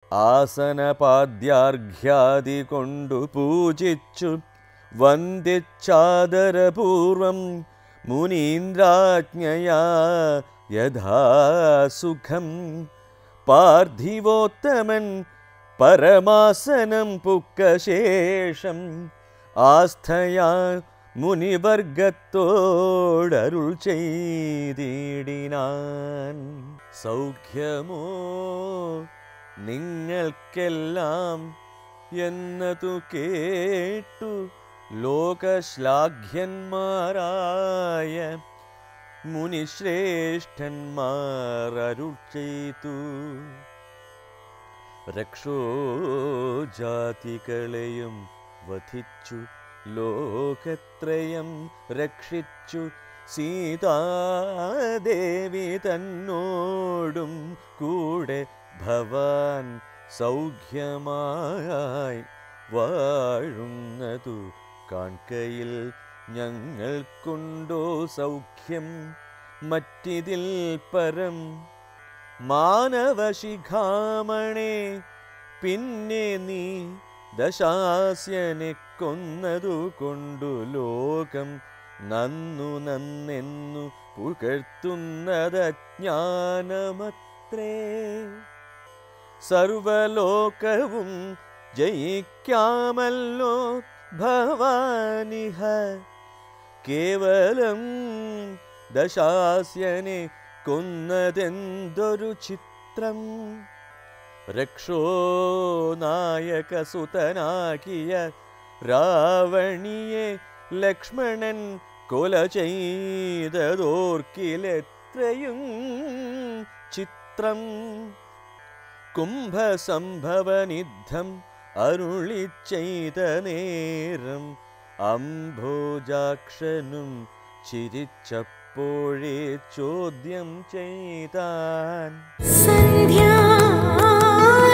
ആസനപാദ്യാർഘ്യാദി കൊണ്ടു പൂജിച്ചു വന്ദിച്ചാദരപൂർവം മുനീന്ദ്രാജ്ഞയാ യഥാസുഖം പാർത്ഥിവോത്തമൻ പരമാസനം പുക്കശേഷം ആസ്ഥയാ മുനിവർഗത്തോടരുൾ ചെയ്തിടിനാൻ. സൗഖ്യമോ നിങ്ങൾക്കെല്ലാം എന്നതു കേട്ടു ലോകശ്ലാഘ്യന്മാരായ മുനിശ്രേഷ്ഠന്മാർ അരുൾ ചെയ്തു. രക്ഷോജാതികളെയും വധിച്ചു ലോകത്രയം രക്ഷിച്ചു സീതാദേവി തന്നോടും കൂടെ ഭവാൻ സൗഖ്യമായി വാഴുന്നതു കാൺകയിൽ ഞങ്ങൾക്കുണ്ടോ സൗഖ്യം മറ്റിതിൽ പരം. മാനവശിഖാമണേ പിന്നെ നീ ദശാസ്യനെ കൊന്നതു കൊണ്ടു ലോകം നന്നു നന്നെന്നു പുകഴ്ത്തുന്നതജ്ഞാനമത്രേ. സർവലോകവും ജയിക്കാമല്ലോ ഭവാനിഹ കേവലം ദശാസ്യനെ കൊന്നതെന്തൊരു ചിത്രം. രക്ഷോനായകസുതനാകിയ രാവണിയെ ലക്ഷ്മണൻ കൊല ചെയ്തതോർക്കിലെത്രയും ചിത്രം. കുംഭസംഭവനിദ്ധം അരുളി ചെയ്ത നേരം അംഭോജാക്ഷനും ചിരിച്ചപ്പോഴേ ചോദ്യം ചെയ്താൻ. സന്ധ്യാ